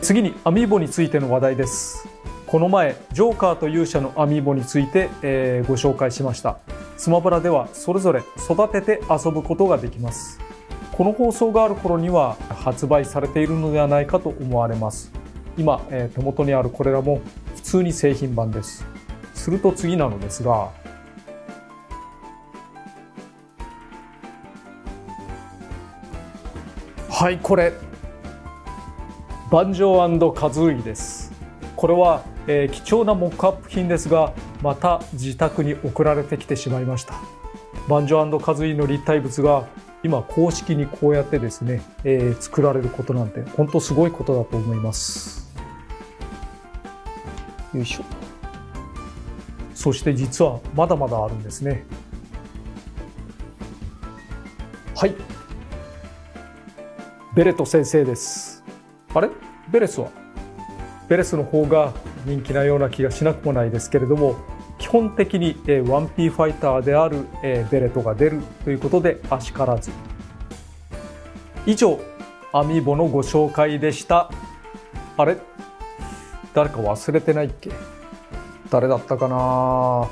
次にアミーボについての話題です。この前ジョーカーと勇者のアミーボについて、ご紹介しました。スマブラではそれぞれ育てて遊ぶことができます。この放送がある頃には発売されているのではないかと思われます。今、手元にあるこれらも普通に製品版です。すると次なのですが、はい、これバンジョー&カズーイです。これは、貴重なモックアップ品ですが、また自宅に送られてきてしまいました。バンジョー&カズーイの立体物が今公式にこうやってですね、作られることなんて本当すごいことだと思います。よいしょ。そして実はまだまだあるんですね。はい、ベレット先生です。あれ、ベレスの方が人気なような気がしなくもないですけれども、基本的に 1P ファイターであるベレットが出るということであしからず。以上、アミーボのご紹介でした。あれ、誰か忘れてないっけ？誰だったかな。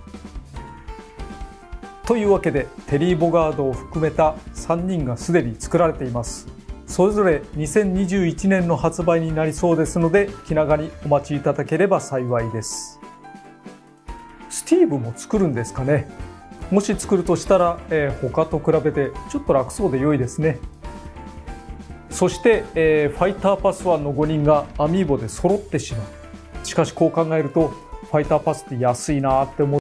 というわけでテリー・ボガードを含めた3人がすでに作られています。それぞれ2021年の発売になりそうですので、気長にお待ちいただければ幸いです。スティーブも作るんですかね。もし作るとしたら、他と比べてちょっと楽そうで良いですね。そして、ファイターパス1の5人がアミーボで揃ってしまう。しかしこう考えるとファイターパスって安いなって思う。